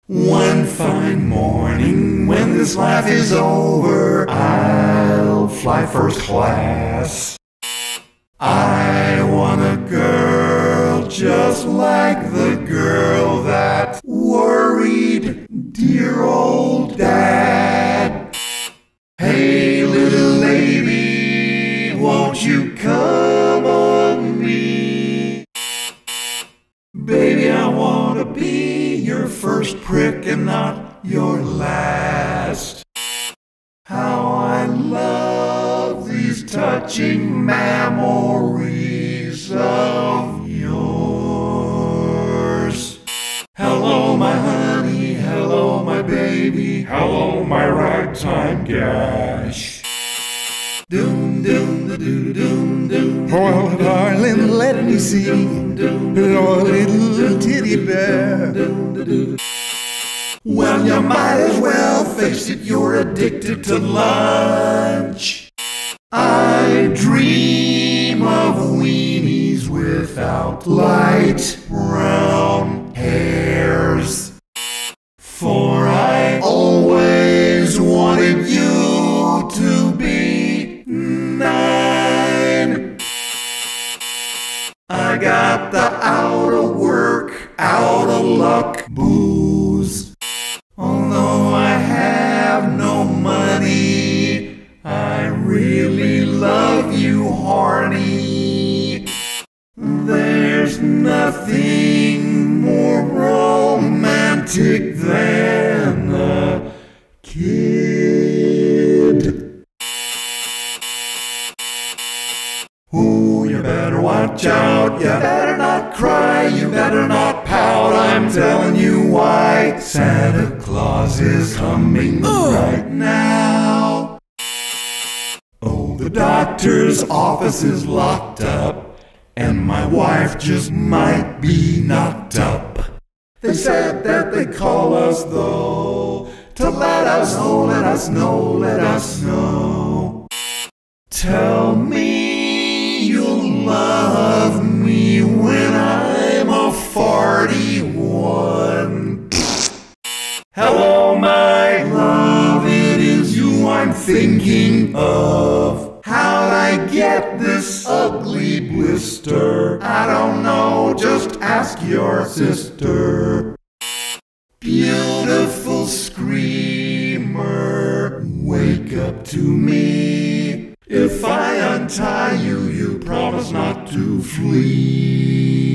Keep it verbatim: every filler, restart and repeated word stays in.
One fine morning, when this life is over, I'll fly first class. I want a girl just like the girl that worried dear old Dad. Hey, little lady, won't you come on me? Baby, I want to be your first prick and not your last. How I love these touching memories of yours. Hello, my honey, hello, my baby, hello, my ragtime gash. Doom, doom, da doo, doom, doom. Oh, darling, let me see your little titty bear. Well, you might as well face it, you're addicted to lunch. I dream of weenies without light brown hairs. For I always wanted you to be nine. I got the out of work, out of luck booze. Although I have no money, I really love you, horny. There's nothing more romantic than a kid. Ooh, you better watch out, you better not cry, you better not pout, I'm telling you why. Santa Claus is coming right now. Oh, the doctor's office is locked up, and my wife just might be knocked up. They said that they'd call us though, to let us know, let us know, let us know. Tell me you'll love me when I'm a forty-one. Hello, my love, it is you I'm thinking of. How'd I get this ugly blister? I don't know, just ask your sister. Beautiful screamer, wake up to me. If I untie you, you promise not to flee.